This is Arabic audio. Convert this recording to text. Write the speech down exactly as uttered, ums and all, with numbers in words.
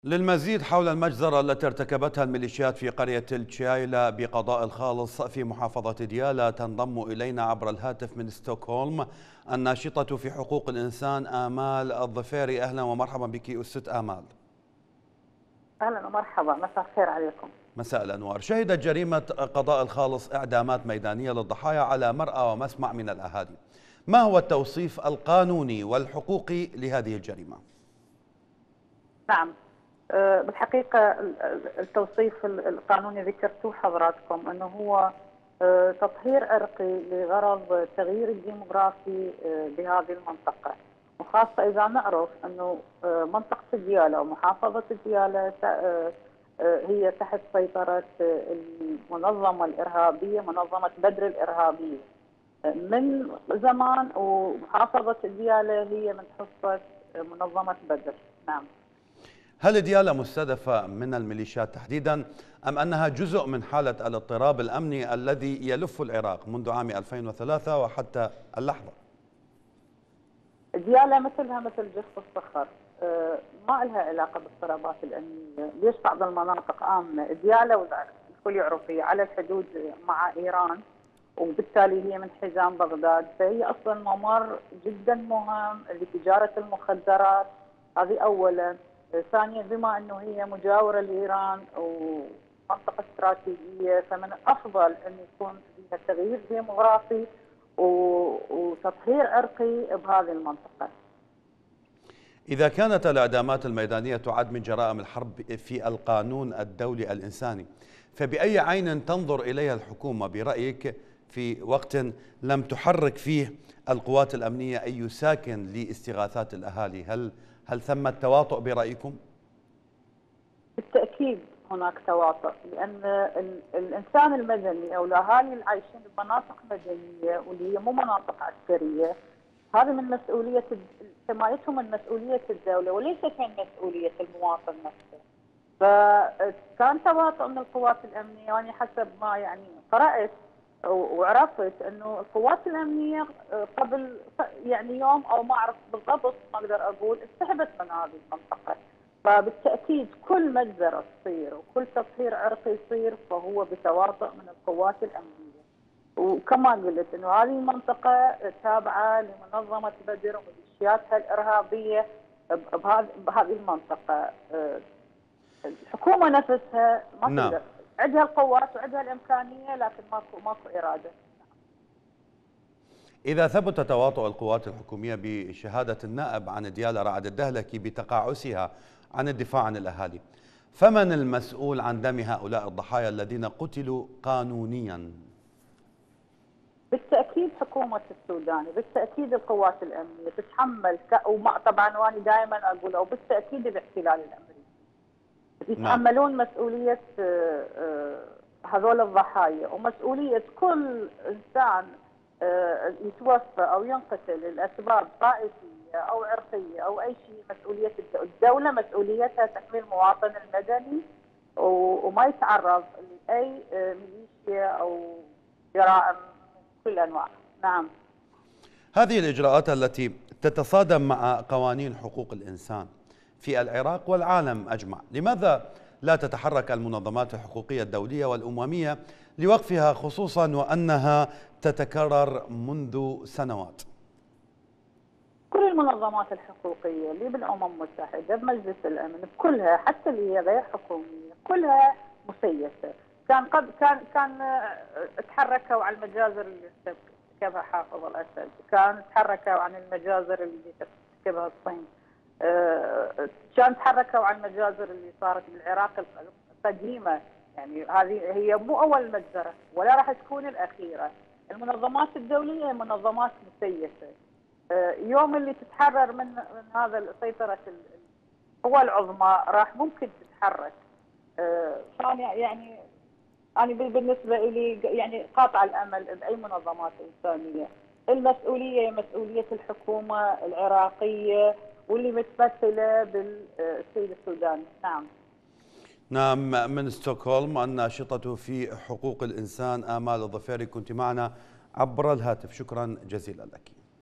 للمزيد حول المجزرة التي ارتكبتها الميليشيات في قرية التشايلة بقضاء الخالص في محافظة ديالى، تنضم إلينا عبر الهاتف من ستوكهولم الناشطة في حقوق الإنسان آمال الظفيري. أهلا ومرحبا بك أست آمال. أهلا ومرحبا، مساء الخير عليكم. مساء الأنوار. شهدت جريمة قضاء الخالص إعدامات ميدانية للضحايا على مرأى ومسمع من الأهالي. ما هو التوصيف القانوني والحقوقي لهذه الجريمة؟ نعم، بالحقيقة التوصيف القانوني ذكرتوه حضراتكم أنه هو تطهير عرقي لغرض التغيير الديموغرافي بهذه المنطقة، وخاصة إذا نعرف أنه منطقة ديالى ومحافظة ديالى هي تحت سيطرة المنظمة الإرهابية، منظمة بدر الإرهابية من زمان، ومحافظة ديالى هي من حصة منظمة بدر. نعم. هل ديالى مستهدفة من الميليشيات تحديدا أم أنها جزء من حالة الاضطراب الأمني الذي يلف العراق منذ عام ألفين وثلاثة وحتى اللحظة؟ ديالى مثلها مثل جسر الصخر، ما لها علاقة بالاضطرابات الأمنية. ليش بعض المناطق آمنة؟ ديالى الكل يعرف هي على الحدود مع إيران، وبالتالي هي من حزام بغداد، فهي أصلا ممر جدا مهم لتجارة المخدرات، هذه أولا. ثانيا، بما أنه هي مجاورة لإيران ومنطقة استراتيجية، فمن الأفضل أن يكون فيها تغيير ديموغرافي وتطهير عرقي بهذه المنطقة. إذا كانت الإعدامات الميدانية تعد من جرائم الحرب في القانون الدولي الإنساني، فبأي عين تنظر إليها الحكومة برأيك في وقت لم تحرك فيه القوات الأمنية أي ساكن لاستغاثات الأهالي؟ هل هل ثم تواطؤ برأيكم؟ بالتأكيد هناك تواطؤ، لأن الإنسان المدني أو الأهالي العايشين بمناطق مدنية واللي هي مو مناطق عسكرية، هذه من مسؤولية حمايتهم، من مسؤولية الدولة وليست من مسؤولية المواطن نفسه. فكان تواطؤ من القوات الأمنية، يعني حسب ما يعني قرأت وعرفت انه القوات الامنيه قبل يعني يوم او ما اعرف بالضبط، ما اقدر اقول، انسحبت من هذه المنطقه. فبالتاكيد كل مجزره تصير وكل تطهير عرقي يصير فهو بتواطؤ من القوات الامنيه. وكما قلت انه هذه المنطقه تابعه لمنظمه بدر وميليشياتها الارهابيه بهذه المنطقه. الحكومه نفسها ما نعم. تقدر، عندها القوات وعندها الامكانيه، لكن ماكو ماكو اراده. إذا ثبت تواطؤ القوات الحكومية بشهادة النائب عن ديالى رعد الدهلكي بتقاعسها عن الدفاع عن الأهالي، فمن المسؤول عن دم هؤلاء الضحايا الذين قتلوا قانونيا؟ بالتأكيد حكومة السودان، بالتأكيد القوات الأمنية تتحمل، وما طبعا وأنا دائما أقول، أو بالتأكيد الاحتلال الأمريكي يتحملون نعم. مسؤولية هذول الضحايا ومسؤولية كل إنسان يتوفى أو ينقتل لأسباب طائفية أو عرقية أو أي شيء. مسؤولية الدولة، مسؤوليتها تحمي المواطن المدني وما يتعرض لأي ميليشيا أو جرائم من كل الأنواع. نعم. هذه الإجراءات التي تتصادم مع قوانين حقوق الإنسان في العراق والعالم أجمع، لماذا لا تتحرك المنظمات الحقوقية الدولية والأممية لوقفها، خصوصا وأنها تتكرر منذ سنوات؟ كل المنظمات الحقوقية اللي بالأمم المتحدة بمجلس الأمن كلها، حتى اللي هي غير حكومية، كلها مسيسة. كان قد كان كان تحركوا على المجازر اللي ارتكبها حافظ الأسد، كان تحركوا عن المجازر اللي ترتكبها الصين، كان تحركوا عن المجازر اللي صارت بالعراق القديمه. يعني هذه هي مو اول مجزره ولا راح تكون الاخيره. المنظمات الدوليه منظمات مسيسه. يوم اللي تتحرر من من هذا سيطره القوى العظمى راح ممكن تتحرك. فانا يعني انا بالنسبه لي يعني قاطع الامل باي منظمات انسانيه. المسؤوليه مسؤوليه الحكومه العراقيه واللي متمثله بالسيد السوداني. نعم. نعم. من ستوكهولم الناشطة في حقوق الإنسان آمال الظفيري كنت معنا عبر الهاتف، شكرا جزيلا لك.